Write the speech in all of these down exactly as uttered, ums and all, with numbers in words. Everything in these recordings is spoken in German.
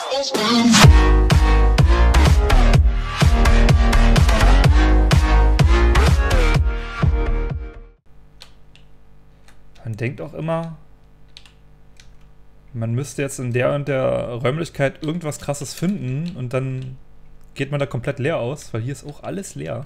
Man denkt auch immer, man müsste jetzt in der und der Räumlichkeit irgendwas Krasses finden und dann geht man da komplett leer aus, weil hier ist auch alles leer.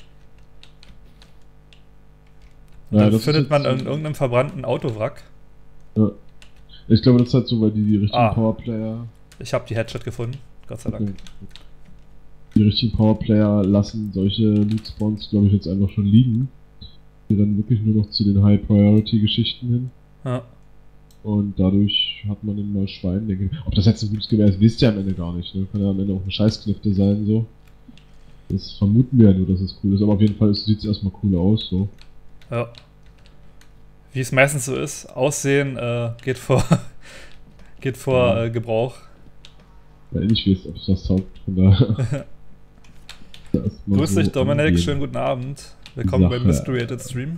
Und Ja, dann das findet man so in irgendeinem verbrannten Autowrack. Ja. Ich glaube, das ist halt so, weil die die richtigen Ah. Powerplayer... Ich habe die Headshot gefunden, Gott sei Dank. Okay. Die richtigen Powerplayer lassen solche Loot-Spawns, glaube ich, jetzt einfach schon liegen. Die dann wirklich nur noch zu den High-Priority-Geschichten hin. Ja. Und dadurch hat man immer Schwein, denke ich. Ob das jetzt ein gutes Gewehr ist, wisst ihr am Ende gar nicht. Ne? Kann ja am Ende auch eine Scheißknifte sein, so. Das vermuten wir ja nur, dass es cool ist. Aber auf jeden Fall sieht es erstmal cool aus, so. Ja. Wie es meistens so ist, Aussehen äh, geht vor, geht vor Ja. äh, Gebrauch. Ja, ich weiß, ob es das taugt, von daher. Grüß so dich, Dominik, angehen. schönen guten Abend. Willkommen Sache. beim Mystery Stream.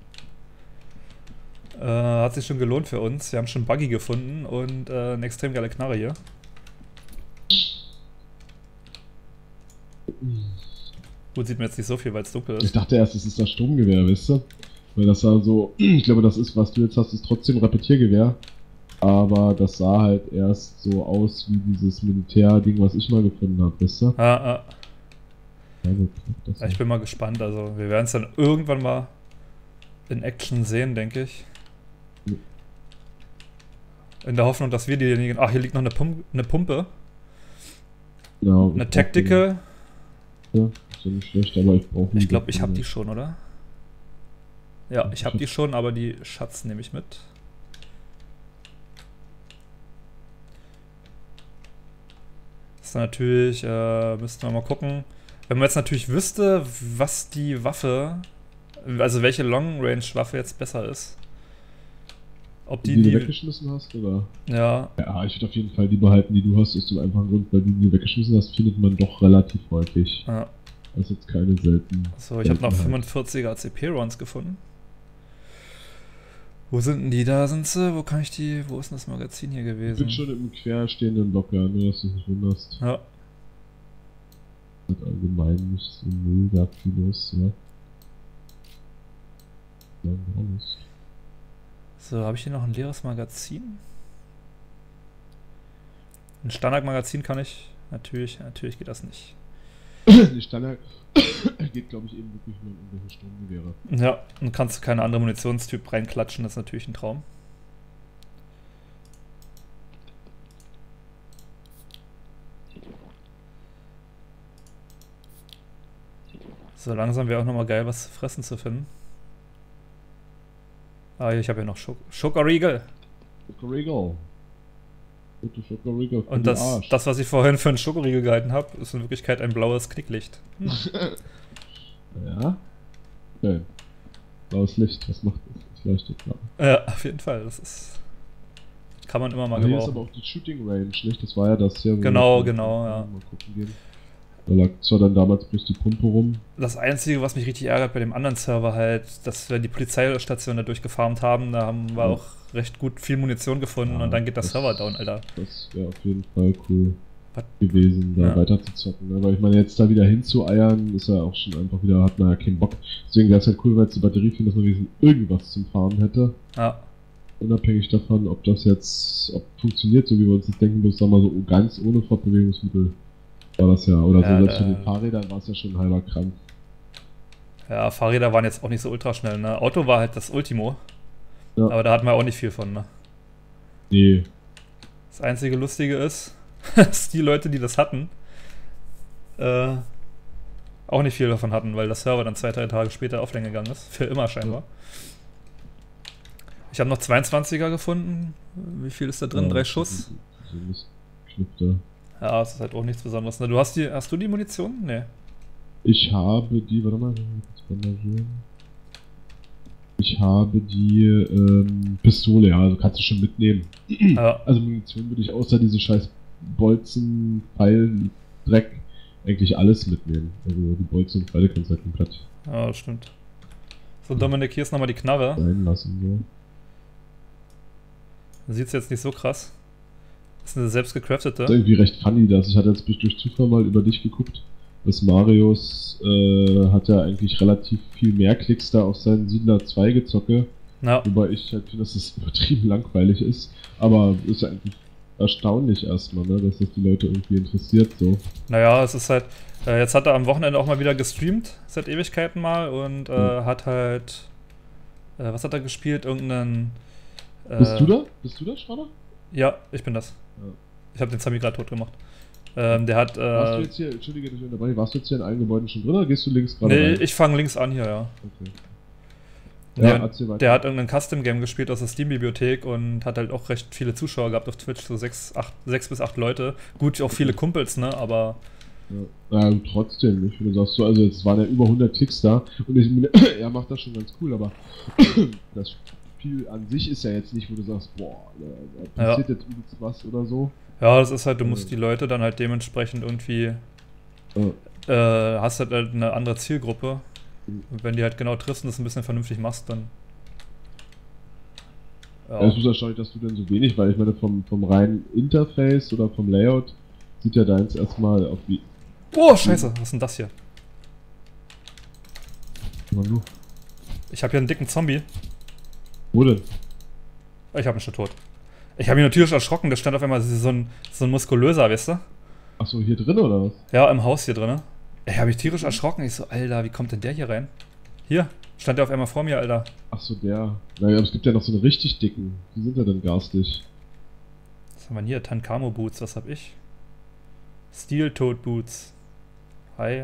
Äh, hat sich schon gelohnt für uns. Wir haben schon Buggy gefunden und äh, eine extrem geile Knarre hier. Gut, sieht man jetzt nicht so viel, weil es dunkel Ich ist. dachte erst, es ist das Sturmgewehr, weißt du? Weil das sah so, ich glaube, das ist, was du jetzt hast, ist trotzdem ein Repetiergewehr. Aber das sah halt erst so aus wie dieses Militärding, was ich mal gefunden habe, weißt du? Ah, ah. Ja, so knappt das Ja, ich bin mal gespannt. Also, wir werden es dann irgendwann mal in Action sehen, denke ich. Ja. In der Hoffnung, dass wir diejenigen. Ach, hier liegt noch eine, Pum eine Pumpe. Genau, Eine Tactical. Ja, ist ja nicht schlecht, aber ich brauche Ich glaube, ich habe die schon, oder? Ja, ich habe die schon, aber die Schatz nehme ich mit. Das ist natürlich, äh, müssten wir mal gucken. Wenn man jetzt natürlich wüsste, was die Waffe, also welche Long-Range-Waffe jetzt besser ist. Ob die, die, die die du weggeschmissen hast, oder? Ja, Ja, ich würde auf jeden Fall die behalten, die du hast, aus dem einfachen Grund, weil die, die du weggeschmissen hast, findet man doch relativ häufig. ja. Das ist jetzt keine selten. So, ich habe noch Seltenheit. fünfundvierziger A C P-Rounds gefunden. Wo sind denn die? Da sind sie. Wo kann ich die? Wo ist denn das Magazin hier Ich gewesen? bin schon im querstehenden Block, ja, nur dass du dich nicht wunderst. Ja. Hat allgemein nicht so mega viel los, ja. Ja, gar nicht. So, habe ich hier noch ein leeres Magazin? Ein Standardmagazin kann ich. Natürlich, natürlich geht das nicht. Die Standard geht, glaube ich, eben wirklich nur um irgendwelche Sturmgewehre. Ja, und kannst du keine andere Munitionstyp reinklatschen, das ist natürlich ein Traum. So langsam wäre auch nochmal geil, was zu fressen zu finden. Ah, ich habe ja noch Schok Schokoriegel. Schokoriegel. Gute Schokoriegel für Und den das, Arsch. das, was ich vorhin für einen Schokoriegel gehalten habe, ist in Wirklichkeit ein blaues Knicklicht. Hm. Ja? Okay. Blaues Licht, was macht das? Das leuchtet klar. Ja, auf jeden Fall. Das ist. Kann man immer mal Aber hier ist aber gebrauchen. auch die Shooting Range, nicht? Das war ja das hier. wo Genau, wir genau, mal ja. gucken gehen. Da lag zwar dann damals bloß die Pumpe rum. Das Einzige, was mich richtig ärgert bei dem anderen Server halt, dass wir die Polizeistation da durchgefarmt haben, da haben wir Ja. auch recht gut viel Munition gefunden Ja, und dann geht der das- Server down, Alter. Das wäre auf jeden Fall cool Was? gewesen, da Ja. weiter zu zocken. Ne? Weil ich meine, jetzt da wieder hinzueiern, ist ja auch schon einfach wieder, hat man ja keinen Bock. Deswegen wäre es halt cool, weil jetzt die Batterie findet, dass man wenigstens irgendwas zum Fahren hätte. Ja. Unabhängig davon, ob das jetzt ob funktioniert, so wie wir uns das denken, bloß sagen wir so ganz ohne Fortbewegungsmittel war das ja. Oder Ja, so, selbst da- für den Fahrrädern war es ja schon ein halber Krampf. Ja, Fahrräder waren jetzt auch nicht so ultra schnell, ne? Auto war halt das Ultimo. Ja. Aber da hatten wir auch nicht viel von, ne? Nee. Das einzige Lustige ist, dass die Leute, die das hatten, äh, auch nicht viel davon hatten, weil der Server dann zwei, drei Tage später offline gegangen ist. Für immer scheinbar. Ich habe noch zweiundzwanziger gefunden. Wie viel ist da drin? Ja, Drei Schuss? So ein Knüpfter. Ja, das ist halt auch nichts Besonderes. Ne? Du hast die, hast du die Munition? Nee. Ich habe die, warte mal, ich muss kurz bandagieren. Ich habe die ähm, Pistole, ja, also kannst du schon mitnehmen. Ja, Also Munition würde ich außer diese scheiß Bolzen, Pfeil, Dreck eigentlich alles mitnehmen. Also die Bolzen und Pfeile kannst du halt komplett ja, das stimmt. So, Dominik, hier ist nochmal die Knarre. sein lassen. So. Sieht's jetzt nicht so krass. Das ist eine selbst gecraftete. Das ist irgendwie recht funny, dass ich hatte jetzt durch Zufall mal über dich geguckt. Das Marius äh, hat ja eigentlich relativ viel mehr Klicks da auf seinen Siedler zwei gezocke. Ja. Wobei ich halt finde, dass es übertrieben langweilig ist. Aber ist ja eigentlich erstaunlich erstmal, ne, dass das die Leute irgendwie interessiert so. Naja, es ist halt. Äh, jetzt hat er am Wochenende auch mal wieder gestreamt, seit Ewigkeiten mal, und äh, Mhm. hat halt. Äh, was hat er gespielt? Irgendeinen. Äh, Bist du da? Bist du da, Schrader? Ja, ich bin das. Ja. Ich habe den Zombie gerade tot gemacht. Ähm, der hat. Äh, Warst du jetzt hier, entschuldige, dass ich unterbreche, warst du jetzt hier in allen Gebäuden schon drin oder gehst du links gerade nee, rein? ich fange links an hier, ja. Okay. Nee, Ja, und erzähl weiter. der hat irgendein Custom-Game gespielt aus der Steam-Bibliothek und hat halt auch recht viele Zuschauer gehabt auf Twitch, so sechs, acht, sechs bis acht Leute. Gut, auch viele Kumpels, ne, aber. Ja, ja, trotzdem, ich finde, sagst du, also jetzt waren ja über hundert Klicks da und ich, er macht das schon ganz cool, aber das Spiel an sich ist ja jetzt nicht, wo du sagst, boah, da passiert Ja. jetzt übelst was oder so. Ja, das ist halt, du musst Ja. die Leute dann halt dementsprechend irgendwie. Ja. Äh, hast halt eine andere Zielgruppe. Mhm. Und wenn die halt genau triffst und das ein bisschen vernünftig machst, dann. Ja. Es ist erstaunlich, dass du denn so wenig, weil ich meine, vom, vom reinen Interface oder vom Layout sieht ja deins erstmal auf wie. Oh, scheiße, was ist denn das hier? Du. Ich habe hier einen dicken Zombie. Wo denn? Ich habe ihn schon tot. Ich habe ihn natürlich erschrocken, der stand auf einmal so ein, so ein muskulöser, weißt du? Achso, hier drin oder was? Ja, im Haus hier drin. Ich habe mich tierisch erschrocken. Ich so, Alter, wie kommt denn der hier rein? Hier, stand der auf einmal vor mir, Alter. Achso, der. Naja, aber es gibt ja noch so einen richtig dicken. Die sind ja dann garstig. Was haben wir denn hier? Tankamo Boots, was hab ich? Steel Toad Boots. Hi.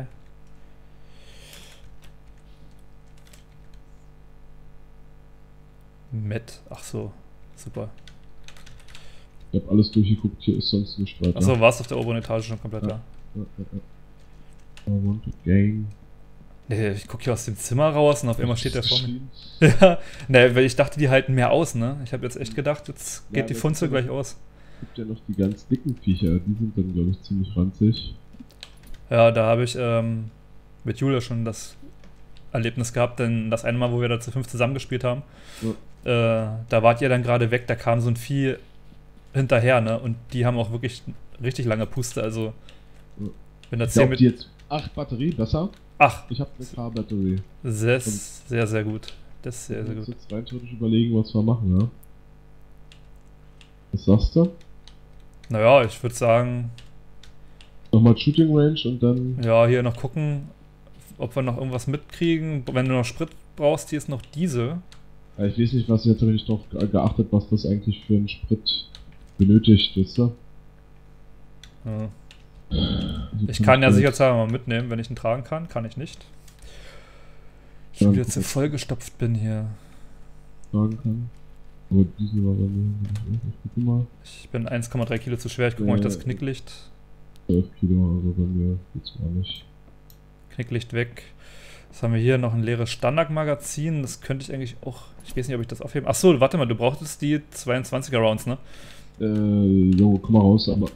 Matt, ach so, super. Ich hab alles durchgeguckt, hier ist sonst nicht weiter. Achso, warst auf der oberen Etage schon komplett Ja. da? Ja, ja, ja. I want to gang. Nee, ich guck hier aus dem Zimmer raus und auf einmal steht der vor mir. Geschrien. Ja, ne, weil ich dachte, die halten mehr aus, ne? Ich habe jetzt echt gedacht, jetzt geht Ja, die das Funzel ist ja- gleich aus. Es gibt ja noch die ganz dicken Viecher, die sind dann, glaube ich, ziemlich ranzig. Ja, da habe ich ähm, mit Julia schon das Erlebnis gehabt, denn das eine Mal, wo wir da zu fünf zusammengespielt haben, äh, da wart ihr dann gerade weg, da kam so ein Vieh hinterher, ne? Und die haben auch wirklich richtig lange Puste, also Ja. wenn da Ich zehn glaube, mit. die jetzt. Ach, Batterie, besser? Ach, Ich habe eine Car-Batterie. sehr, sehr, sehr gut. Das ist sehr, sehr Wir müssen gut. jetzt rein theoretisch überlegen, was wir machen, ja? Was sagst du? Naja, ich würde sagen, Nochmal Shooting Range und dann. ja, hier noch gucken, ob wir noch irgendwas mitkriegen. Wenn du noch Sprit brauchst, hier ist noch Diesel. Ja, ich weiß nicht, was jetzt habe ich drauf ge- geachtet, was das eigentlich für einen Sprit benötigt, wisst ihr? Ja. Also Ich kann ja halt sicherheitshalber mal mitnehmen, wenn ich ihn tragen kann. Kann ich nicht. Ich Ja, wieder zu guck. vollgestopft bin hier. tragen kann. Aber diese war bei mir. Ich gucke mal. Ich bin eins Komma drei Kilo zu schwer. Ich gucke mal, ob ich das Äh, Knicklicht. zwölf Kilo, also bei mir geht's gar nicht. Knicklicht weg. Was haben wir hier? Noch ein leeres Standardmagazin. Das könnte ich eigentlich auch. Ich weiß nicht, ob ich das aufheben. Achso, warte mal, du brauchtest die zweiundzwanziger Rounds, ne? Äh, jo, komm mal raus, aber.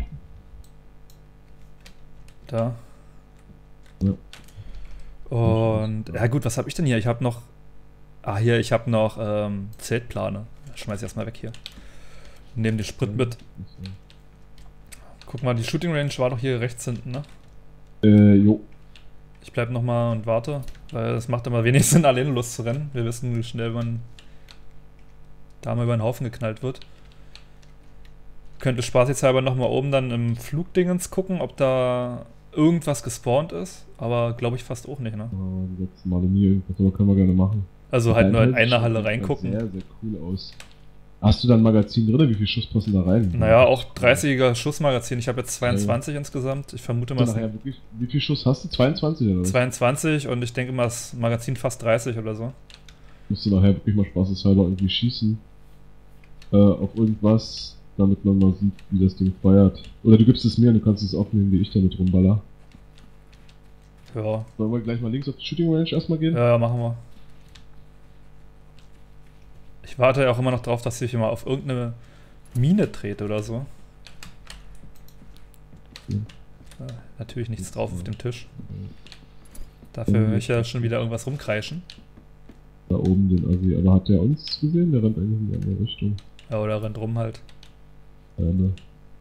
Da. Ja. Und. Ja, gut, was habe ich denn hier? Ich habe noch. Ah, hier, ich habe noch ähm, Zeltplane. Schmeiß ich erstmal weg hier. Nehmen den Sprit mit. Guck mal, die Shooting Range war doch hier rechts hinten, ne? Äh, jo. Ich bleib nochmal und warte, weil es macht immer wenig Sinn, alleine loszurennen. Wir wissen, wie schnell man da mal über den Haufen geknallt wird. Könnte spaßeshalber nochmal oben dann im Flugdingens gucken, ob da irgendwas gespawnt ist, aber glaube ich fast auch nicht, ne? Aber die letzten Male nie irgendwas, aber können wir gerne machen. Also halt nur in Dein eine Hals Halle schaut reingucken. Sehr, sehr cool aus. Hast du da ein Magazin drin? Wie viel Schuss passen da rein? Naja, auch dreißiger Schussmagazin. Ich habe jetzt zweiundzwanzig insgesamt. Ich vermute mal, Hast du nachher wirklich, wie viel Schuss hast du? zweiundzwanzig oder was? zweiundzwanzig und ich denke mal, das Magazin fast dreißig oder so. Musst du nachher wirklich mal spaßeshalber irgendwie schießen äh, auf irgendwas, damit man mal sieht, wie das Ding feuert. Oder du gibst es mir und du kannst es aufnehmen, wie ich damit rumballer. Ja, Wollen wir gleich mal links auf die Shooting Range erstmal gehen? ja, machen wir. Ich warte ja auch immer noch drauf, dass ich immer auf irgendeine Mine trete oder so. Ja. Ja, natürlich nichts drauf auf dem Tisch. Ja. Dafür will ich ja schon wieder irgendwas rumkreischen. Da oben den Assi. Aber hat der uns gesehen? Der rennt eigentlich in die andere Richtung. Ja, oder rennt rum halt. Ja, ne?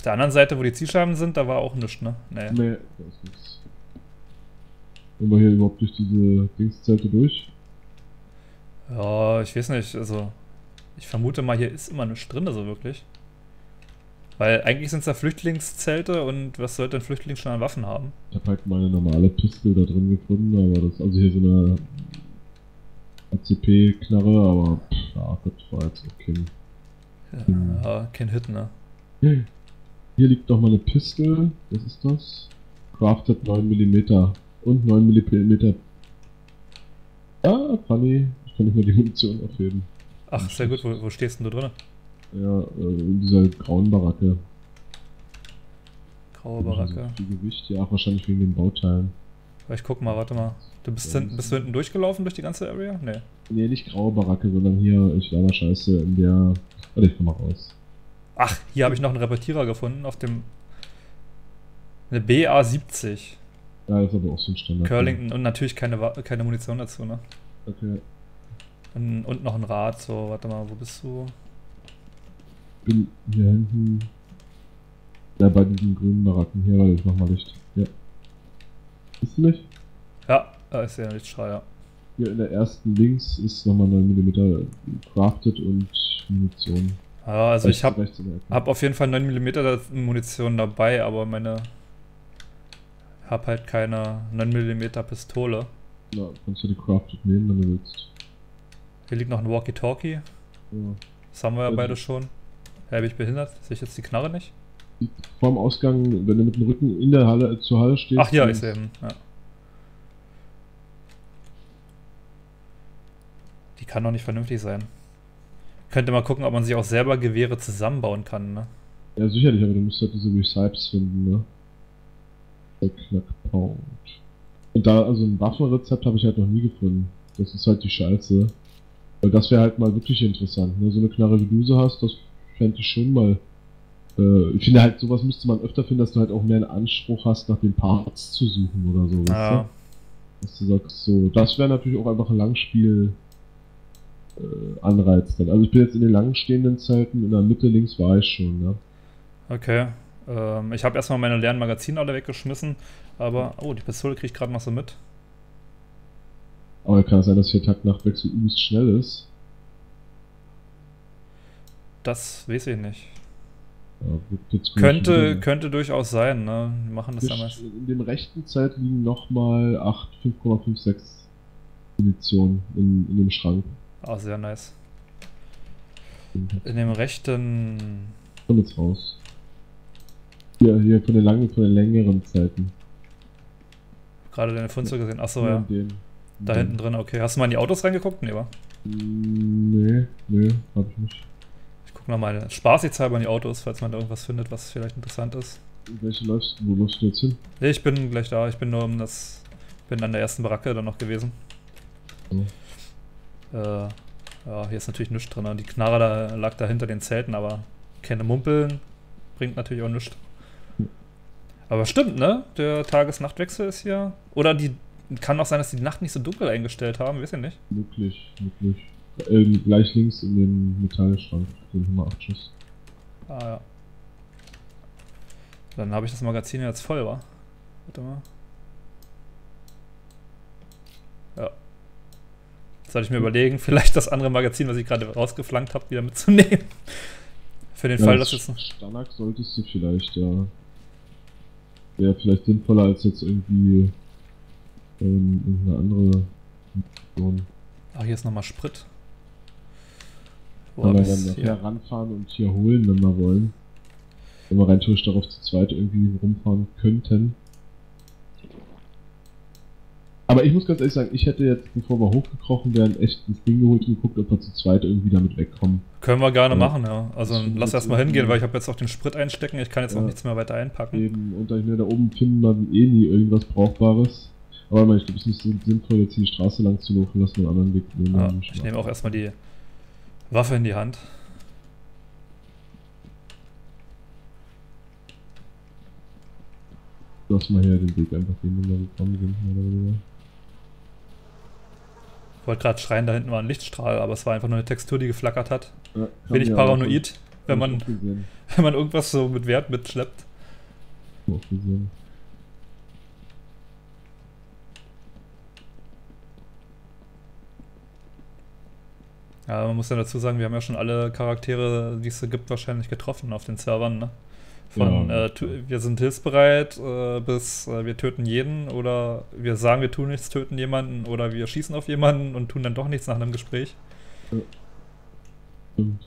Auf der anderen Seite, wo die Zielscheiben sind, da war auch nichts, ne? Nee. Nee, da ist nichts. Wollen wir hier überhaupt durch diese Dingszelte durch? Ja, ich weiß nicht, also ich vermute mal, hier ist immer nichts drin, also wirklich. Weil eigentlich sind es ja Flüchtlingszelte und was sollte ein Flüchtling schon an Waffen haben? Ich habe halt meine normale Pistole da drin gefunden, aber das, also hier so eine A C P-Knarre, aber pff, ja Gott, war jetzt okay. Ja, kein Hit, ne? Hier liegt noch mal eine Pistole, was ist das? Crafted neun Millimeter und neun Millimeter. Ah, funny, ich kann nicht mehr die Munition aufheben. Ach, sehr gut, wo, wo stehst denn du drin? Ja, in dieser grauen Baracke. Graue Baracke. So viel Gewicht, ja, wahrscheinlich wegen den Bauteilen. Ich guck mal, warte mal. Du bist, hin, bist du hinten durchgelaufen durch die ganze Area? Nee. Nee, nicht graue Baracke, sondern hier, ich war mal scheiße, in der... Warte, ich komm mal raus. Ach, hier habe ich noch einen Repetierer gefunden, auf dem... Eine B A siebzig. Ja, das ist aber auch so ein Standard. Curlington und natürlich keine, keine Munition dazu, ne? Okay. Und, und noch ein Rad, so, warte mal, wo bist du? Bin hier hinten. Ja, bei diesen grünen Baracken hier, weil ich mach mal Licht. Ja. Siehst du mich? Ja, da ist ja ein Lichtstrahl, ja. Hier in der ersten links ist nochmal neun Millimeter crafted und Munition. Ja, also rechts, ich hab, hab auf jeden Fall neun Millimeter Munition dabei, aber meine... Hab halt keine neun Millimeter Pistole. Ja, kannst du die crafted nehmen, wenn du willst. Hier liegt noch ein Walkie-Talkie. Ja. Das haben wir ja Ja, beide die- schon. Hä, bin ich behindert? Sehe ich jetzt die Knarre nicht? Vorm Ausgang, wenn du mit dem Rücken in der Halle zur Halle stehst. Ach ja, dann- ich sehe eben, ja. Die kann doch nicht vernünftig sein. Könnte mal gucken, ob man sich auch selber Gewehre zusammenbauen kann, ne? Ja, sicherlich, aber du musst halt diese Recipes finden, ne? Der Knackpunkt. Und da, also ein Waffenrezept habe ich halt noch nie gefunden. Das ist halt die Scheiße. Weil das wäre halt mal wirklich interessant, ne? So eine Knarre wie du so hast, das fände ich schon mal. Äh, ich finde halt, sowas müsste man öfter finden, dass du halt auch mehr einen Anspruch hast, nach den Parts zu suchen oder so, weißt Ja. du? Dass du sagst, so, das wäre natürlich auch einfach ein Langspiel. Äh, Anreiz dann. Also ich bin jetzt in den langen stehenden Zelten, in der Mitte links war ich schon, ne? Okay. Ähm, ich habe erstmal meine leeren Magazine alle weggeschmissen, aber... Oh, die Pistole kriege ich gerade noch so mit. Aber kann es sein, dass hier Tag-Nacht-Wechsel übelst schnell ist? Das weiß ich nicht. Ja, wird jetzt Könnte, wieder- könnte durchaus sein, ne? Wir machen das Hier damals. in dem rechten Zelt liegen nochmal acht fünf Komma fünf sechs Munition in, in dem Schrank. Ah, sehr nice. Den In dem rechten... kommt jetzt raus. Hier, hier von den langen, von den längeren Zelten. Gerade deine Funzel gesehen. Achso, Hier ja. in den- Da hinten drin, okay. Hast du mal in die Autos reingeguckt? Nee, wa? Nee, nee, hab ich nicht. Ich guck nochmal spaßeshalber in die Autos, falls man da irgendwas findet, was vielleicht interessant ist. Welche läufst du? Wo läufst du jetzt hin? Nee, ich bin gleich da. Ich bin nur um das... Bin an der ersten Baracke dann noch gewesen. Oh. Äh, ja, hier ist natürlich nichts drin. Die Knarre da lag da hinter den Zelten, aber keine Mumpeln bringt natürlich auch nichts. Aber stimmt, ne? Der Tages-Nacht-Wechsel ist hier. Oder die kann auch sein, dass die die Nacht nicht so dunkel eingestellt haben, weiß ich nicht. Möglich, möglich. Ähm, gleich links in dem Metallschrank, den Nummer acht Schuss. Ah ja. Dann habe ich das Magazin jetzt voll, wa? Warte mal. Ja. Jetzt sollte ich mir überlegen, vielleicht das andere Magazin, was ich gerade rausgeflankt habe, wieder mitzunehmen. Für den Ja, Fall, dass jetzt noch... Stanak solltest du vielleicht, ja. Wäre vielleicht sinnvoller als jetzt irgendwie ähm, irgendeine andere Mission. Ach, hier ist nochmal Sprit. Wo Wenn hab wir ich's? dann Hier. nachher ranfahren und hier holen, wenn wir wollen. Wenn wir rein theoretisch darauf zu zweit irgendwie rumfahren könnten. Aber ich muss ganz ehrlich sagen, ich hätte jetzt, bevor wir hochgekrochen wären, echt ins Ding geholt und geguckt, ob wir zu zweit irgendwie damit wegkommen. Können wir gerne Ja. machen, ja. Also Das lass ist erstmal irgendwie- hingehen, weil ich habe jetzt auch den Sprit einstecken. Ich kann jetzt auch Ja. nichts mehr weiter einpacken. Eben, und dann da oben finden wir eh nie irgendwas Brauchbares. Aber ich glaube, es ist nicht so sinnvoll, jetzt hier die Straße lang zu laufen, lassen wir einen anderen Weg nehmen. Ja, ich nehme auch erstmal die Waffe in die Hand. Lass mal hier den Weg einfach, den wir da gekommen sind, mehr oder weniger. Ich wollte gerade schreien, da hinten war ein Lichtstrahl, aber es war einfach nur eine Textur, die geflackert hat. Ja, Bin ich ja, paranoid, wenn hab man, ich auch gesehen. wenn man irgendwas so mit Wert mitschleppt. Auch gesehen. Ja, man muss ja dazu sagen, wir haben ja schon alle Charaktere, die es so gibt, wahrscheinlich getroffen auf den Servern, ne? Von Ja. äh, tu- wir sind hilfsbereit äh, bis äh, wir töten jeden oder wir sagen, wir tun nichts, töten jemanden oder wir schießen auf jemanden und tun dann doch nichts nach einem Gespräch. Stimmt.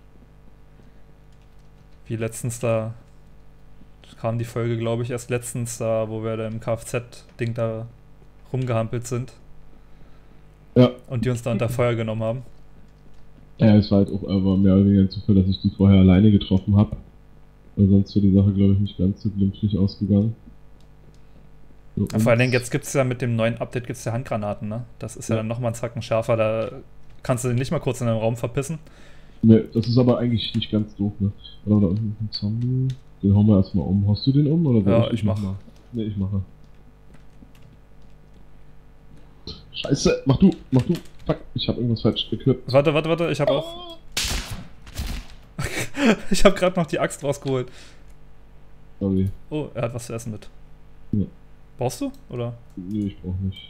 Wie letztens da kam die Folge, glaube ich, erst letztens da, wo wir da im Kfz-Ding da rumgehampelt sind Ja. und die uns da unter Feuer genommen haben. Ja, es war halt auch aber mehr oder weniger ein Zufall, dass ich die vorher alleine getroffen habe. Weil sonst wäre die Sache, glaube ich, nicht ganz so glimpflich ausgegangen. So, Vor allen Dingen, jetzt gibt es ja mit dem neuen Update gibt's ja Handgranaten, ne? Das ist ja, Ja. dann nochmal einen Zacken schärfer, da kannst du den nicht mal kurz in den Raum verpissen. Ne, das ist aber eigentlich nicht ganz doof, ne? Oder da unten ein Zombie. Den hauen wir erstmal um. Hast du den um? Oder soll Ja, ich ich mach. mal? Ne, ich mache. Scheiße, mach du, mach du. Fuck, ich habe irgendwas falsch geknüpft. Warte, warte, warte, ich habe auch. Ich habe gerade noch die Axt rausgeholt. Sorry. Oh, er hat was zu essen mit. Ja. Brauchst du? Oder? Nee, ich brauch nicht.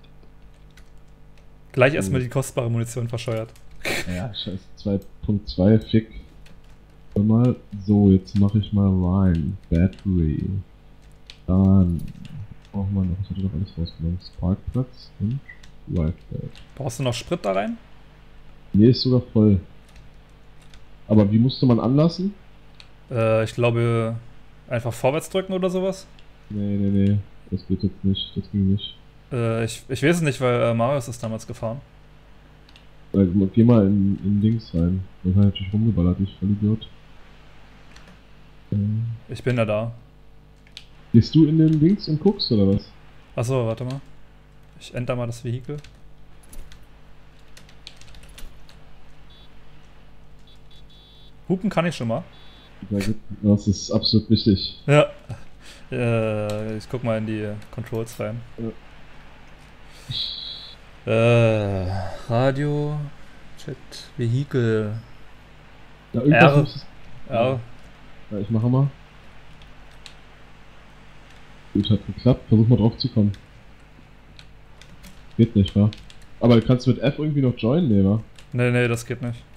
Gleich erstmal die kostbare Munition verscheuert. Ja, scheiße. zwei Punkt zwei, Fick. Warte mal. So, jetzt mache ich mal rein. Battery. Dann brauchen wir noch, ich hatte doch alles rausgenommen. Sparkplatz und Rifle. Brauchst du noch Sprit da rein? Nee, ist sogar voll. Aber wie musste man anlassen? Äh, ich glaube, einfach vorwärts drücken oder sowas. Nee, nee, nee. Das geht jetzt nicht. Das ging nicht. Äh, ich, ich weiß es nicht, weil äh, Marius ist damals gefahren. Äh, geh mal in, in Dings rein. Das hat natürlich rumgeballert, ich voll Idiot. Ähm, Ich bin ja da. gehst du in den Dings und guckst, oder was? Achso, warte mal. Ich enter mal das Vehikel. Hupen kann ich schon mal. Sehr gut. Das ist absolut wichtig. Ja. Äh, ich guck mal in die Controls rein. Äh, Radio, Chat, Vehikel. Ja, irgendwas R. muss es- Ja, Ja, ich mache mal. Gut, hat geklappt. Versuch mal drauf zu kommen. Geht nicht, wa? Aber du kannst mit F irgendwie noch joinen, ne, wa? nee, nee, das geht nicht.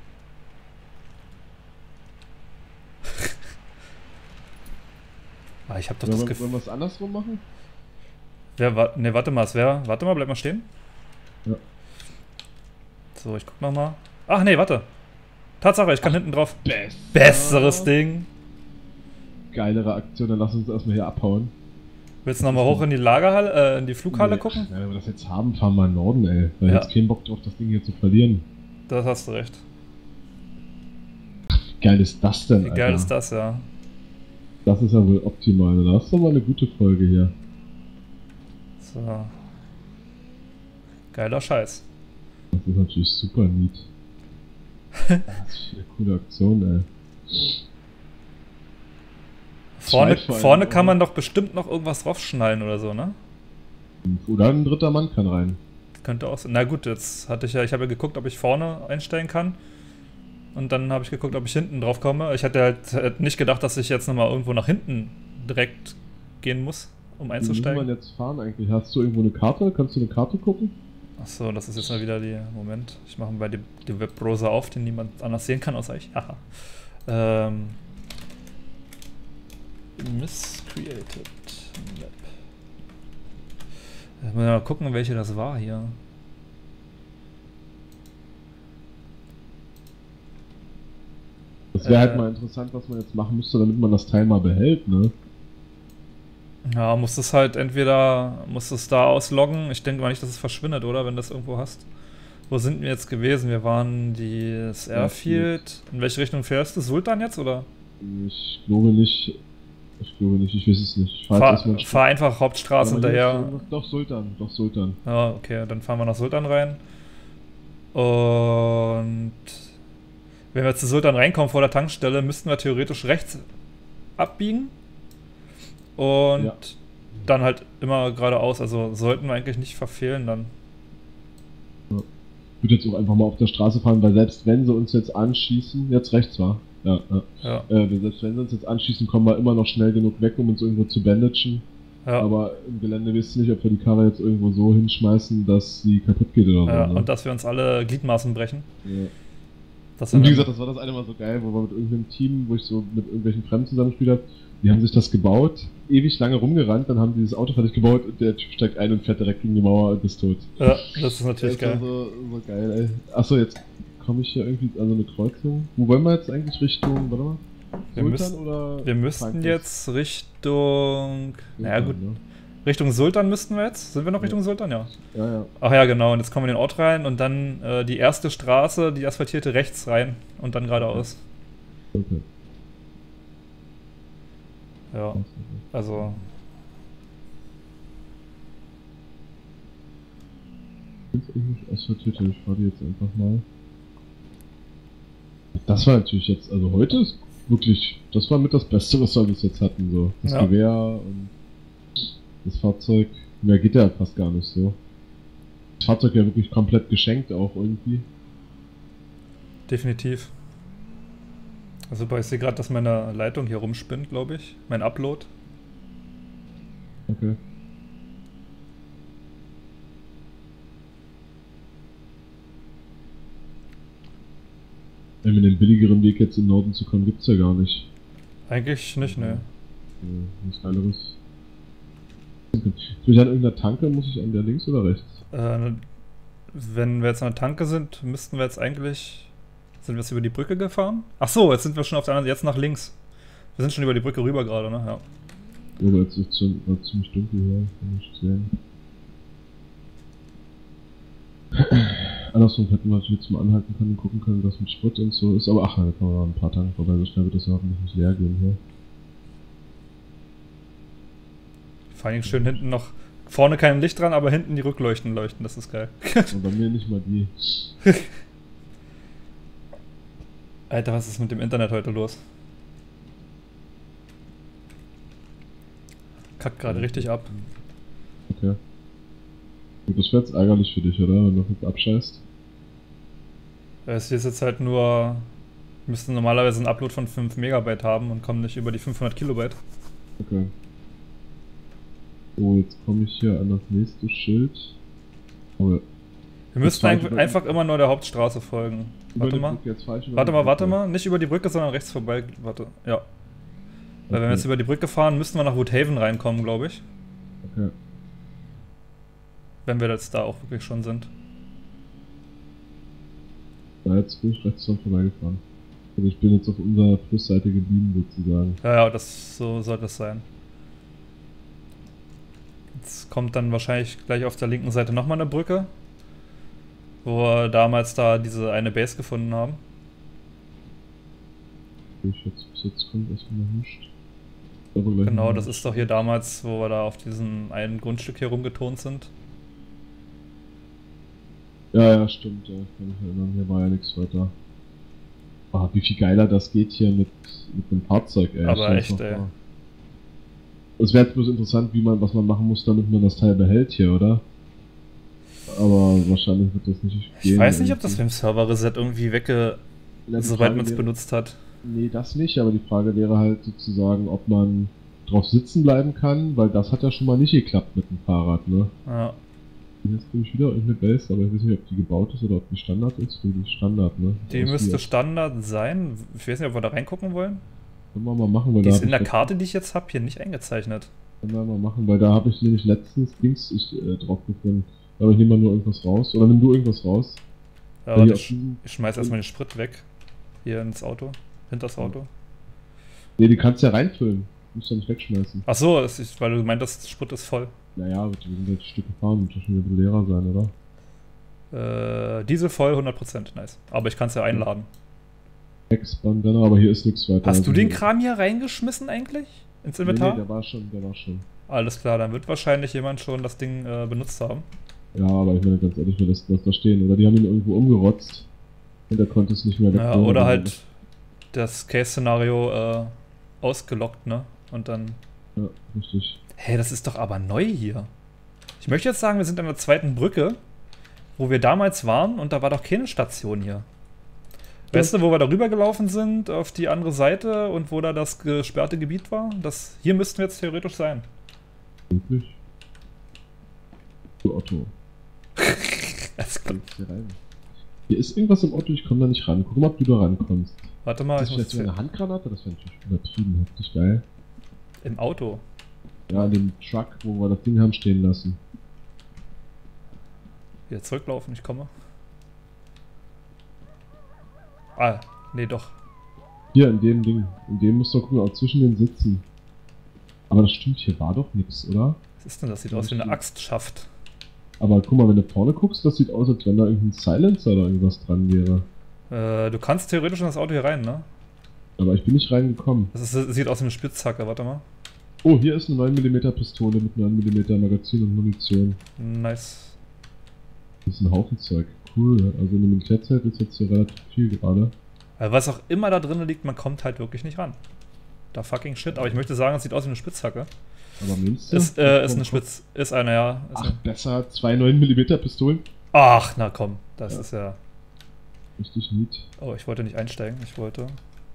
Ah, ich hab doch Wollen das wir, wollen Gefühl. wir es andersrum machen? Wer, wa ne, warte mal, es wäre. Warte mal, bleib mal stehen. Ja. So, ich guck nochmal. Ach nee, warte. Tatsache, ich kann hinten drauf. Best. Besseres Ding. Geilere Aktion, dann lass uns erstmal hier abhauen. Willst du nochmal hoch in die Lagerhalle, äh, in die Flughalle Nee, gucken? Ja, wenn wir das jetzt haben, fahren wir in den Norden, ey. Weil Ja. jetzt keinen Bock drauf, das Ding hier zu verlieren. Das hast du recht. Wie geil ist das denn, Wie Alter? geil ist das, ja. Das ist ja wohl optimal. Das ist doch mal eine gute Folge hier. So. Geiler Scheiß. Das ist natürlich super neat. Das ist eine coole Aktion, ey. Vorne, Zwei vor allem, vorne kann oder? man doch bestimmt noch irgendwas draufschnallen oder so, ne? Oder ein dritter Mann kann rein. Könnte auch sein. Na gut, jetzt hatte ich ja, ich habe ja geguckt, ob ich vorne einstellen kann. Und dann habe ich geguckt, ob ich hinten drauf komme. Ich hatte halt äh, nicht gedacht, dass ich jetzt nochmal irgendwo nach hinten direkt gehen muss, um Wie muss man einzusteigen. jetzt fahren eigentlich? Hast du irgendwo eine Karte? Kannst du eine Karte gucken? Achso, das ist jetzt mal wieder die. Moment, ich mache mal die, die Webbrowser auf, den niemand anders sehen kann, außer ich. Haha. Ähm. Miscreated Map. Äh, Mal gucken, welche das war hier. Das wäre Äh. halt mal interessant, was man jetzt machen müsste, damit man das Teil mal behält, ne? Ja, musst es halt entweder, musst es da ausloggen. Ich denke mal nicht, dass es verschwindet, oder? Wenn du das irgendwo hast. Wo sind wir jetzt gewesen? Wir waren die, das Airfield. In welche Richtung fährst du? Sultan jetzt, oder? Ich glaube nicht. Ich glaube nicht, ich weiß es nicht. Ich fahr Fahr, jetzt erstmal ein Stück- fahr einfach Hauptstraße Aber hier ist hinterher. irgendwas- Doch, Sultan, doch, Sultan. Ja, okay, dann fahren wir nach Sultan rein. Und wenn wir jetzt zu Sultan reinkommen vor der Tankstelle, müssten wir theoretisch rechts abbiegen. Und Ja. dann halt immer geradeaus. Also sollten wir eigentlich nicht verfehlen dann. Ich würde jetzt auch einfach mal auf der Straße fahren, weil selbst wenn sie uns jetzt anschießen, jetzt rechts war. Ja, ja. Ja. Äh, selbst wenn sie uns jetzt anschließen, kommen wir immer noch schnell genug weg, um uns irgendwo zu bandagen. Ja. Aber im Gelände wisst ihr nicht, ob wir die Karre jetzt irgendwo so hinschmeißen, dass sie kaputt geht oder Ja, so. Ne? und dass wir uns alle Gliedmaßen brechen. Ja. Das Und wie gesagt, das war das eine Mal so geil, wo wir mit irgendeinem Team, wo ich so mit irgendwelchen Fremden zusammengespielt habe, die haben sich das gebaut, ewig lange rumgerannt, dann haben die das Auto fertig gebaut und der Typ steigt ein und fährt direkt gegen die Mauer und ist tot. Ja, das ist natürlich das geil. So, so geil, ey. Achso, jetzt komme ich hier irgendwie an so eine Kreuzung. Wo wollen wir jetzt eigentlich Richtung, warte mal? Wir, Sultan müsst, oder wir müssten Frankfurt? jetzt Richtung... Naja gut, Ne? Richtung Sultan müssten wir jetzt. Sind wir noch Richtung Ja. Sultan? Ja. Ja, ja. Ach ja, genau. Und jetzt kommen wir in den Ort rein und dann äh, die erste Straße, die asphaltierte, rechts rein und dann geradeaus. Okay. Ja, also... Ist eigentlich asphaltiert, ich fahre die jetzt einfach mal. Das war natürlich jetzt, also heute ist wirklich, das war mit das Beste, was wir bis jetzt hatten, so. Das Ja. Gewehr und das Fahrzeug, mehr geht ja fast gar nicht so. Das Fahrzeug ja wirklich komplett geschenkt auch irgendwie. Definitiv. Also ich sehe gerade, dass meine Leitung hier rumspinnt, glaube ich. Mein Upload. Okay. Wenn wir den billigeren Weg jetzt im Norden zu kommen, gibt's ja gar nicht. Eigentlich nicht, ne. Ja, nichts Geileres. Bin ich an irgendeiner Tanke, muss ich an der links oder rechts? Äh, wenn wir jetzt an der Tanke sind, müssten wir jetzt eigentlich... Sind wir jetzt über die Brücke gefahren? Ach so, jetzt sind wir schon auf der anderen... Jetzt nach links. Wir sind schon über die Brücke rüber gerade, ne? Ja. Ja, aber jetzt ist es schon war ziemlich dunkel hier, kann ich sehen. Andersrum hätten wir natürlich zum Anhalten können, gucken können, was mit Sprit und so ist, aber ach, da kann man mal ein paar Tanken vorbei, so schnell wird das ja hoffentlich nicht leer gehen hier. Vor allem schön hinten noch... Vorne kein Licht dran, aber hinten die Rückleuchten leuchten, das ist geil. Und bei mir nicht mal die. Alter, was ist mit dem Internet heute los? Kackt gerade richtig ab. Okay. Gut, das wäre jetzt ärgerlich für dich, oder? Wenn du jetzt abscheißt. Es ist jetzt halt nur... Wir müssten normalerweise einen Upload von fünf Megabyte haben und kommen nicht über die fünfhundert Kilobyte. Okay. So, jetzt komme ich hier an das nächste Schild. Aber Wir müssten falsch ein, über- einfach immer nur der Hauptstraße folgen. über Warte die mal. Brücke jetzt falsch über Warte die mal, warte Brücke. mal. Nicht über die Brücke, sondern rechts vorbei. Warte, ja. Weil wenn wir Okay. jetzt über die Brücke fahren, müssten wir nach Woodhaven reinkommen, glaube ich. Okay. Wenn wir jetzt da auch wirklich schon sind. Ja, jetzt bin ich rechts dran vorbeigefahren. Also ich bin jetzt auf unserer Flussseite geblieben, sozusagen. Ja, ja, das, so sollte es sein. Jetzt kommt dann wahrscheinlich gleich auf der linken Seite nochmal eine Brücke. Wo wir damals da diese eine Base gefunden haben. Ich jetzt, bis jetzt kommt erstmal noch nicht. Aber gleich Genau, noch das nicht. ist doch hier damals, wo wir da auf diesem einen Grundstück hier rumgetont sind. Ja, ja, stimmt, ja, kann mich erinnern. Hier war ja nichts weiter. Ah, wie viel geiler das geht hier mit, mit dem Fahrzeug, ey. Aber Ich weiß echt, noch ey. mal. Es wäre jetzt bloß interessant, wie man, was man machen muss, damit man das Teil behält hier, oder? Aber wahrscheinlich wird das nicht gehen. Ich weiß nicht, ob das irgendwie. mit dem Server-Reset irgendwie wegge... Ja, die Soweit Frage man es wäre- benutzt hat. Nee, das nicht, aber die Frage wäre halt sozusagen, ob man drauf sitzen bleiben kann, weil das hat ja schon mal nicht geklappt mit dem Fahrrad, ne? Ja. Hier ist nämlich wieder irgendeine Base, aber ich weiß nicht, ob die gebaut ist oder ob die Standard ist. Die ist Standard, ne? Die Das müsste hier. Standard sein. Ich weiß nicht, ob wir da reingucken wollen. Können wir mal machen, weil Die da ist hab in ich der das- Karte, die ich jetzt habe, hier nicht eingezeichnet. Können wir mal machen, weil da habe ich nämlich letztens Dings ich, äh, drauf gefunden. Aber ich nehme mal nur irgendwas raus. Oder nimm du irgendwas raus. Ja, Weil warte, hier auf ich, diesem- ich schmeiß erstmal den Sprit weg. Hier ins Auto. Hinter das Auto. Nee, die kannst du ja reinfüllen. Du musst ja nicht wegschmeißen. Ach so, es ist, weil du meintest, Sprit ist voll. Naja, wir sind jetzt ein Stück gefahren, muss ja schon wieder ein bisschen leerer sein, oder? Äh, Diesel voll, hundert Prozent. Nice. Aber ich kann es ja einladen. Ex-Bandana, aber hier ist nichts weiter. Hast Also du den hier- Kram hier reingeschmissen eigentlich? Ins Nee, Inventar? nee, der war schon, der war schon. Alles klar, dann wird wahrscheinlich jemand schon das Ding äh, benutzt haben. Ja, aber ich meine ganz ehrlich, wir lassen das da stehen. Oder die haben ihn irgendwo umgerotzt. Und er konnte es nicht mehr Ja, wegnehmen. oder halt das Case-Szenario äh, ausgelockt, ne? Und dann... Ja, richtig. Hey, das ist doch aber neu hier. Ich möchte jetzt sagen, wir sind an der zweiten Brücke, wo wir damals waren und da war doch keine Station hier. Weißt du, wo wir da rübergelaufen sind, auf die andere Seite und wo da das gesperrte Gebiet war? Das, hier müssten wir jetzt theoretisch sein. Wirklich? Du Otto. Das kommt. Hier rein. Hier ist irgendwas im Otto, ich komme da nicht ran. Guck mal, ob du da rankommst. Warte mal, Das ich ist muss vielleicht eine Handgranate, das wäre natürlich übertrieben heftig geil. im Auto. Ja, an dem Truck, wo wir das Ding haben stehen lassen. Wieder zurücklaufen, ich komme. Ah, nee, doch. Hier, in dem Ding. In dem musst du gucken, auch zwischen den Sitzen. Aber das stimmt, hier war doch nichts, oder? Was ist denn das? Sieht aus wie eine Axtschaft. Aber guck mal, wenn du vorne guckst, das sieht aus, als wenn da irgendein Silencer oder irgendwas dran wäre. Äh, du kannst theoretisch in das Auto hier rein, ne? Aber ich bin nicht reingekommen. Das ist, sieht aus wie eine Spitzhacke, warte mal. Oh, hier ist eine neun Millimeter Pistole mit neun Millimeter Magazin und Munition. Nice. Das ist ein Haufen Zeug. Cool, also eine Militärzeit ist jetzt hier relativ viel gerade. Also was auch immer da drin liegt, man kommt halt wirklich nicht ran. Da fucking shit, aber ich möchte sagen, es sieht aus wie eine Spitzhacke. Aber meinst du? Ist, äh, ist eine Spitz... Ist eine, ja. Ist Ach, eine. besser zwei neun Millimeter Pistolen? Ach, na komm. Das Ja. ist ja... Richtig neat. Oh, ich wollte nicht einsteigen, ich wollte...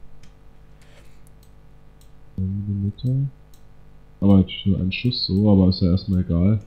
neun Millimeter. Aber natürlich nur ein Schuss so, aber ist ja erstmal egal.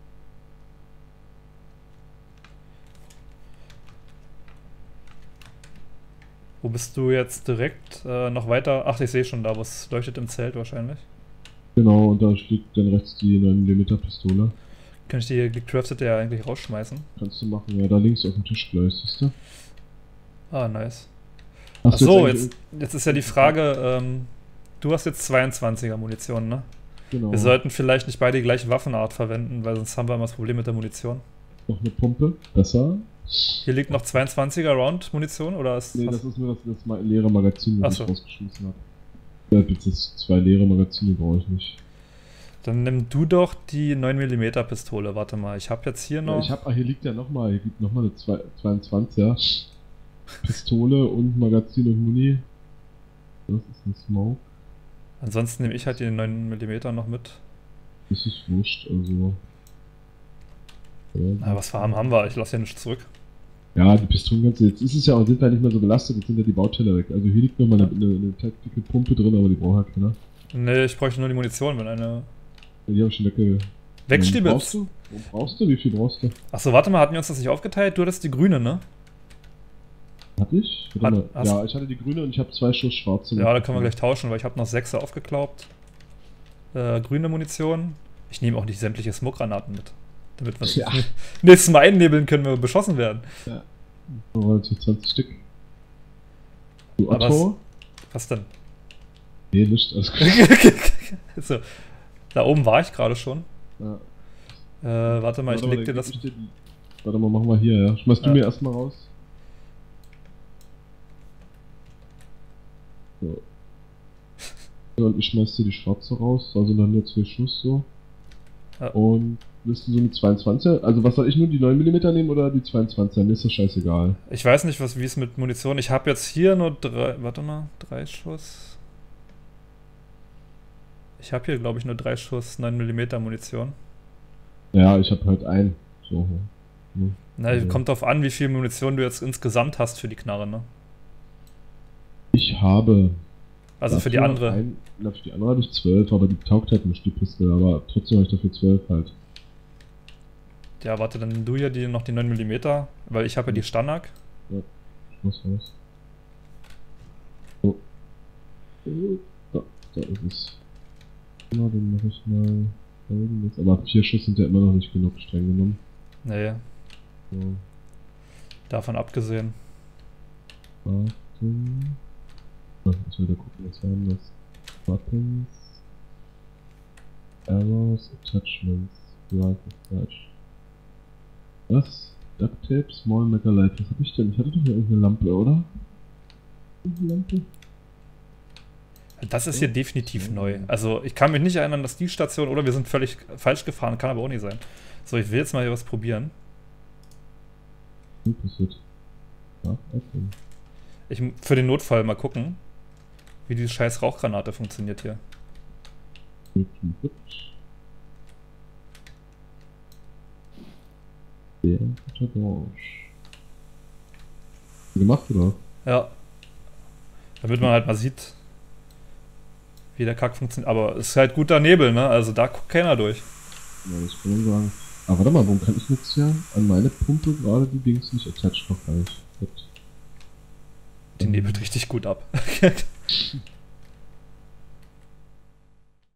Wo bist du jetzt direkt äh, noch weiter? Ach, ich sehe schon da, wo es leuchtet im Zelt wahrscheinlich. Genau, und da liegt dann rechts die neun Millimeter Pistole. Kann ich die gecraftete ja eigentlich rausschmeißen? Kannst du machen, ja, da links auf dem Tisch gleich, siehst du? Ah, nice. Hast du Achso, eigentlich- jetzt, jetzt ist ja die Frage, ähm, du hast jetzt zweiundzwanziger Munition, ne? Genau. Wir sollten vielleicht nicht beide die gleiche Waffenart verwenden, weil sonst haben wir immer das Problem mit der Munition. Noch eine Pumpe? Besser? Hier liegt noch zweiundzwanziger Round Munition, oder ist Nee, was? das ist nur das, das ma- leere Magazin, Ach das so. ich rausgeschmissen habe. Ja, jetzt ist zwei leere Magazine brauche ich nicht. Dann nimm du doch die neun Millimeter Pistole, warte mal. Ich habe jetzt hier noch... Ja, ich hab, ah, hier liegt ja nochmal, hier liegt nochmal eine zwei- zweiundzwanziger Pistole und Magazin und Muni. Das ist ein Smoke. Ansonsten nehme ich halt die neun Millimeter noch mit. Das ist wurscht, also. Na, was wir haben, haben wir. Ich lasse ja nichts zurück. Ja, die Pistolen kannst du, jetzt ist es ja auch, sind halt nicht mehr so belastet, jetzt sind ja die Bauteile weg. Also hier liegt nochmal eine, eine, eine dicke Pumpe drin, aber die braucht halt keiner. Ne, ich bräuchte nur die Munition, wenn eine... Die habe ich schon wegge... Wegstiebitz. Brauchst du? Wo brauchst du? Wie viel brauchst du? Achso, warte mal, hatten wir uns das nicht aufgeteilt? Du hattest die grüne, ne? Hatte ich? Warte Hat- mal. hast- Ja, ich hatte die grüne und ich habe zwei Schuss schwarze. Ja, da können wir gleich tauschen, weil ich habe noch sechs aufgeklaubt. Äh, grüne Munition. Ich nehme auch nicht sämtliche Smoke-Granaten mit. Damit wir Ja. nächstes Mal einnebeln können, wenn wir beschossen werden. Oh, zwanzig Stück. Du Aber Otto? Was denn? Nee, nicht. Alles gut. so, da oben war ich gerade schon. Ja. Äh, warte mal, ich Warte leg dir dann das... geb ich dir die- Warte mal, machen wir hier, ja. Schmeißt Ja. du mir erstmal raus. So. Ja, und ich schmeiß dir die schwarze raus, also dann nur zwei Schuss so. Ja. Und willst du so mit zweiundzwanziger? Also was soll ich nur, die neun Millimeter nehmen oder die zweiundzwanziger? Mir ist das scheißegal. Ich weiß nicht, was, wie es mit Munition... Ich habe jetzt hier nur drei... Warte mal, drei Schuss... Ich habe hier, glaube ich, nur drei Schuss neun Millimeter Munition. Ja, ich habe halt ein. So. Hm. Na, Also- kommt drauf an, wie viel Munition du jetzt insgesamt hast für die Knarre, ne? Ich habe. Also für die dafür andere. Ein, na, für die andere habe ich zwölf, aber die taugt halt nicht die Pistole, aber trotzdem habe ich dafür zwölf halt. Ja, warte, dann nimm du hier die, noch die neun Millimeter, weil ich habe ja die Stanak. Ich muss raus. So. Da, da ist es. Genau, dann mache ich mal folgendes. Aber vier Schuss sind ja immer noch nicht genug, streng genommen. Nee, So, davon abgesehen. warte. Ah, ich will da gucken, was wir haben das. Buttons. Arrows, Attachments. Right Attach. Was? Duct Tape, Small Metal Light. Was hab ich denn? Ich hatte doch hier irgendeine Lampe, oder? Irgendeine Lampe? Das ist hier definitiv neu. Also ich kann mich nicht erinnern, dass die Station, oder wir sind völlig falsch gefahren, kann aber auch nicht sein. So, ich will jetzt mal hier was probieren. Was passiert? Ja, okay. Ich, für den Notfall mal gucken, wie die scheiß Rauchgranate funktioniert hier. Hübsch, hübsch. Sehr guter Dorsch. Gemacht, oder? Ja, Damit man halt mal sieht, wie der Kack funktioniert. Aber es ist halt guter Nebel, ne? Also da guckt keiner durch. Ja, das kann man sagen. Aber warte mal, warum kann ich jetzt ja an meine Pumpe gerade die Dings nicht attached noch gar nicht? Die nebelt richtig gut ab.